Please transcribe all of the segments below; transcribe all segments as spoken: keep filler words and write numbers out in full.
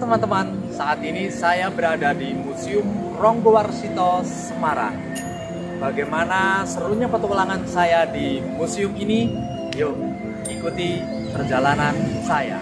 teman-teman, saat ini saya berada di Museum Ronggowarsito, Semarang. Bagaimana serunya petualangan saya di museum ini? Yuk, ikuti perjalanan saya.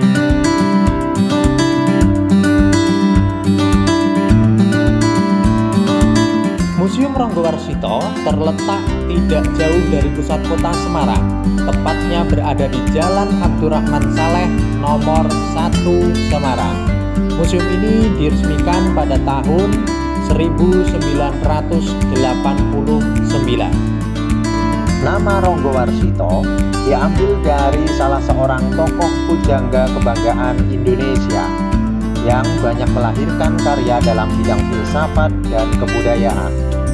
Museum Ronggowarsito terletak tidak jauh dari pusat kota Semarang, tepatnya berada di Jalan Abdurrahman Saleh nomor satu Semarang. Museum ini diresmikan pada tahun seribu sembilan ratus delapan puluh sembilan. Nama Ronggowarsito diambil dari salah seorang tokoh pujangga kebanggaan Indonesia yang banyak melahirkan karya dalam bidang filsafat dan kebudayaan.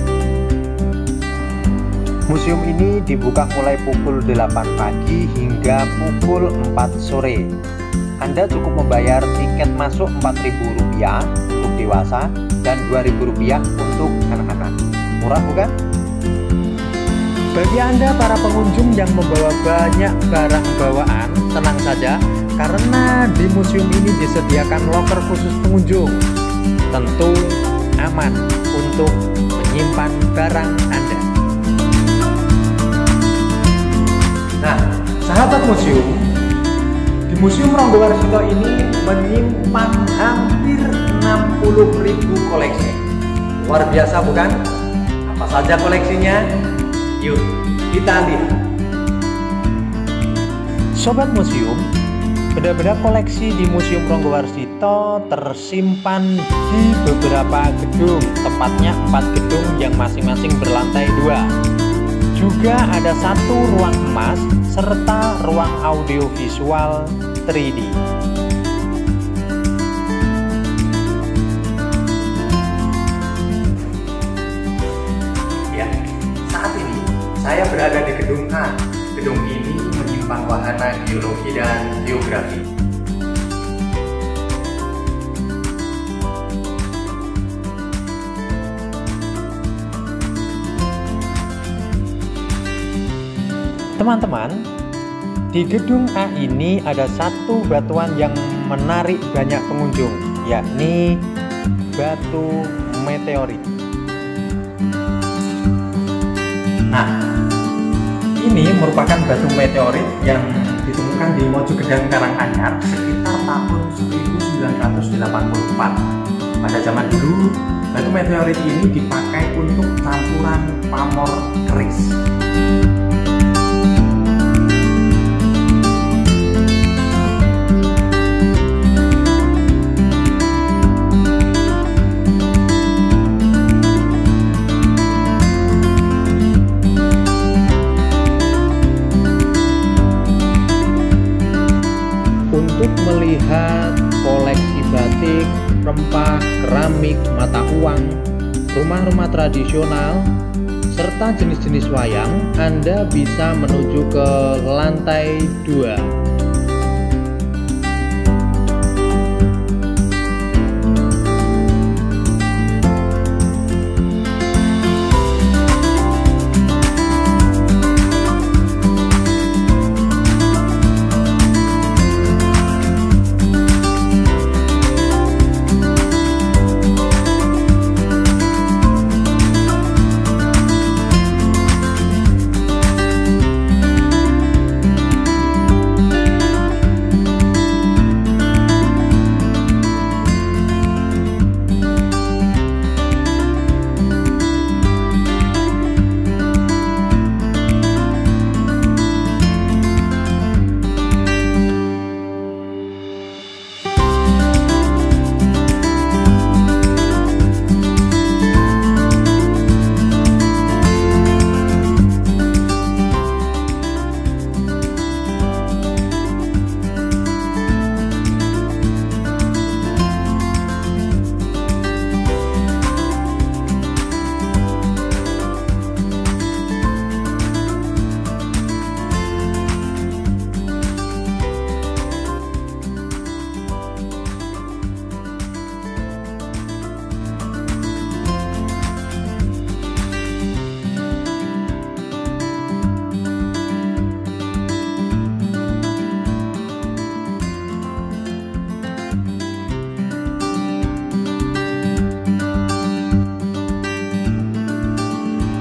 Museum ini dibuka mulai pukul delapan pagi hingga pukul empat sore. Anda cukup membayar tiket masuk empat ribu rupiah untuk dewasa dan dua ribu rupiah untuk anak-anak. Murah bukan? Bagi Anda para pengunjung yang membawa banyak barang bawaan, tenang saja karena di museum ini disediakan loker khusus pengunjung. Tentu aman untuk menyimpan barang Anda. Nah, sahabat museum, di Museum Ronggowarsito ini menyimpan hampir enam puluh ribu koleksi. Luar biasa bukan? Apa saja koleksinya? Yuk, kita lihat. Sobat museum, benda-benda koleksi di Museum Ronggowarsito tersimpan di beberapa gedung, tepatnya empat gedung yang masing-masing berlantai dua. Juga ada satu ruang emas serta ruang audiovisual tiga D. Ya, saat ini saya berada di gedung A. Gedung ini menyimpan wahana geologi dan geografi. Teman-teman, di gedung A ini ada satu batuan yang menarik banyak pengunjung, yakni batu meteorit. Nah, ini merupakan batu meteorit yang ditemukan di Mojogedang, Karanganyar sekitar tahun seribu sembilan ratus delapan puluh empat. Pada zaman dulu, batu meteorit ini dipakai untuk campuran pamor keris. Untuk melihat koleksi batik, rempah, keramik, mata uang, rumah-rumah tradisional, serta jenis-jenis wayang, Anda bisa menuju ke lantai dua.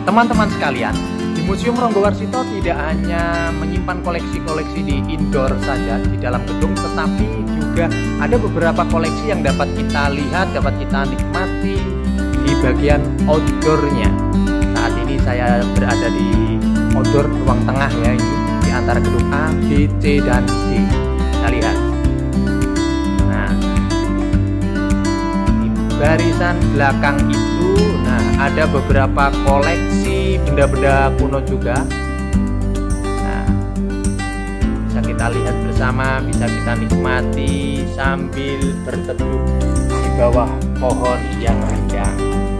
teman-teman sekalian, di Museum Ronggowarsito tidak hanya menyimpan koleksi-koleksi di indoor saja di dalam gedung, tetapi juga ada beberapa koleksi yang dapat kita lihat, dapat kita nikmati di bagian outdoornya. Saat ini saya berada di outdoor ruang tengah ya, ini di antara gedung A, B, C, dan D. Kita lihat. Nah, di barisan belakang itu, nah ada beberapa koleksi benda-benda kuno juga. Nah, bisa kita lihat bersama, bisa kita nikmati sambil berteduh di bawah pohon yang rindang.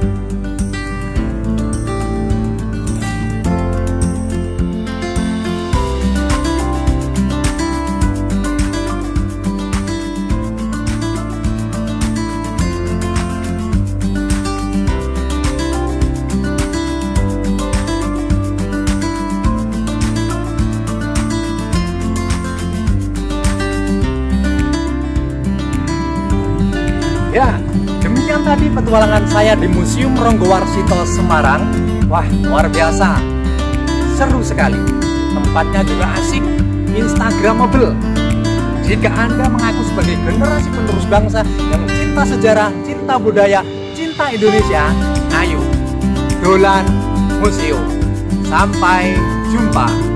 Ya, demikian tadi petualangan saya di Museum Ronggowarsito Semarang. Wah, luar biasa, seru sekali. Tempatnya juga asik, instagramable. Jika Anda mengaku sebagai generasi penerus bangsa yang cinta sejarah, cinta budaya, cinta Indonesia, ayo dolan museum. Sampai jumpa.